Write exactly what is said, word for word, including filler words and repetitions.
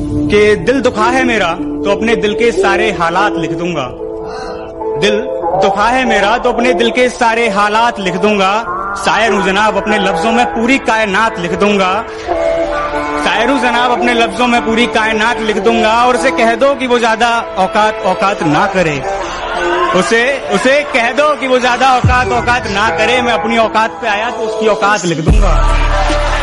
कि दिल दुखा है मेरा तो अपने दिल के सारे हालात लिख दूंगा। दिल दुखा है मेरा तो अपने दिल के सारे हालात लिख दूंगा। शायर हूं जनाब, अपने लफ्जों में पूरी कायनात लिख दूंगा। शायर हूं जनाब, अपने लफ्जों में पूरी कायनात लिख दूंगा। और उसे कह दो कि वो ज्यादा औकात औकात ना करे। उसे उसे कह दो कि वो ज्यादा औकात औकात ना करे। मैं अपनी औकात पे आया तो उसकी औकात लिख दूंगा।